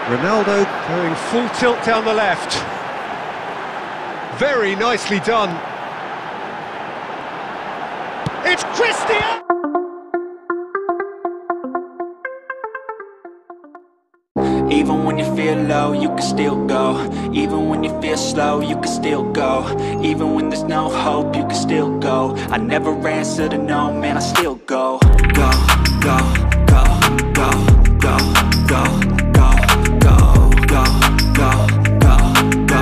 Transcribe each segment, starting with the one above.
Ronaldo going full tilt down the left. Very nicely done. It's Cristiano! Even when you feel low, you can still go. Even when you feel slow, you can still go. Even when there's no hope, you can still go. I never answer to no, man, I still go. Go, go, go, go, go, go, go, go, go, go, go, go,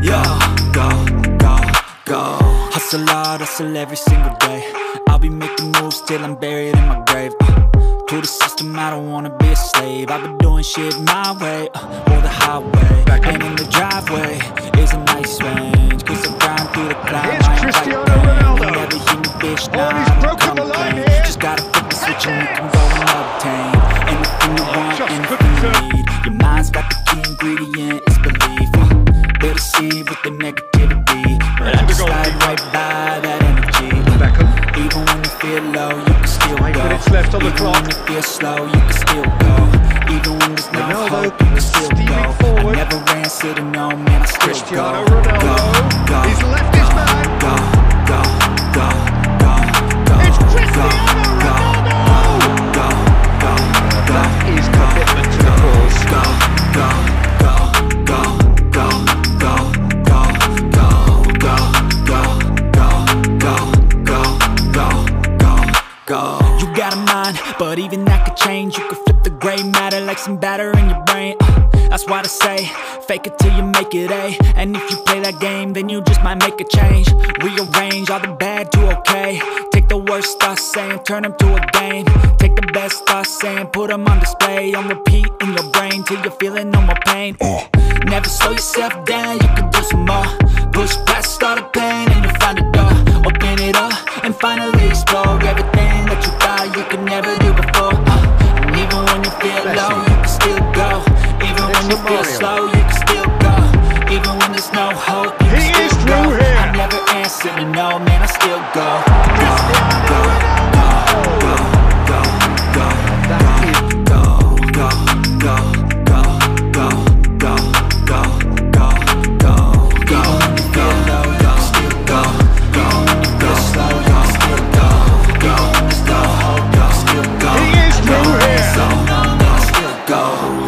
go, go, go. Hustle hard, hustle every single day. I'll be making moves till I'm buried in my grave. To the system, I don't wanna be a slave. I've been doing shit my way, or the highway. And in the driveway is a nice range, cause I'm grind through the climb. Here's Cristiano Ronaldo. You never hear me, bitch, Oh, nah, he's I don't broken the line complain. here. Just gotta flip the switch and you can go and obtain anything you want, Just anything couldn't you turn. need. Your mind's got the key ingredient, it's belief. They deceive with the negativity, but I just slide right by that energy. Even when you feel low, you can still 8 go. minutes left on the Even clock. when you feel slow, you can still go. Even when there's no Ronaldo hope, you can still steaming go. forward. I never answer to no, man, I still Cristiano go. Ronaldo. Go, go, He's left his man. go, go, go, go, go. It's Cristiano Ronaldo. Go, go, go, That is commitment to the cause. go, go, go, go, go, go, go, go, go, go, go, go, go, go, go. You got a mind, but even that could change. You could flip the gray matter like some batter in your brain. That's why they say, fake it till you make it A. And if you play that game, then you just might make a change. Rearrange all the bad to okay. Take the worst thoughts saying, turn them to a game. Take the best thoughts saying, put them on display. On repeat in your brain till you're feeling no more pain. Never slow yourself down, you can do some more. Push past all the pain and you'll find a door. Open it up and finally explore everything that you thought you could never do before. And even when you feel low, you can still go. Even when you feel slow, you can still go. Even when there's no hope, you can He is still go. through here. I never answer to no, man, I still go. Go, go, go, go, go, go, go, go, go, go, go, go, go, go, go, go. Even when you feel low, you can still go. Even when you feel slow, you can still go. Even when there's no hope, you can still go. He is through here. So no, man, I still go.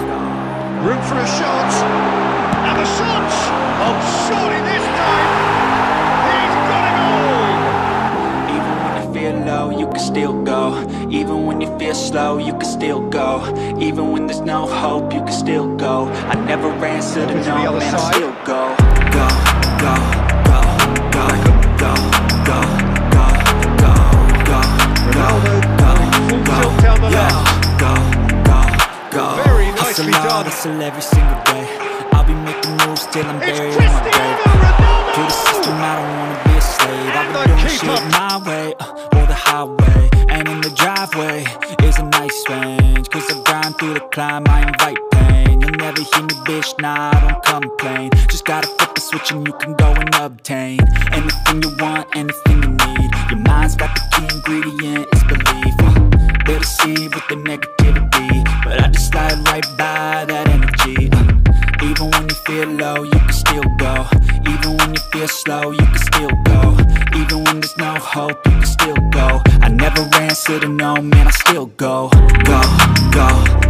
Room for a shot. And the shot. Oh, surely this time. He's got it all. Even when you feel low, you can still go. Even when you feel slow, you can still go. Even when there's no hope, you can still go. I never answer to Over to the no, other man, I side. still go. Go, go, go, go, go, go, go, go, go, Ronaldo go, full go, tilt down the go, left. go, go, go. Very nicely Hustle hard, done. hustle every single day. I'll be making moves till I'm It's buried in my Cristiano grave. To the system, Ronaldo. I don't wanna be a slave. I've And been the doing keeper. shit my way, or the highway. And in the driveway is a nice range, cause I grind through the climb, I invite pain. You'll never hear me, bitch, nah, I don't complain. Just gotta flip the switch and you can go and obtain anything you want, anything you need. Your mind's got the key ingredient, it's belief. They deceive with the negativity, but I just slide right by that energy. Even when you feel low, you can still go. Even when you feel slow, you can still go. Even when there's no hope, you can still go. I never answer to no, man, I still go. Go, go,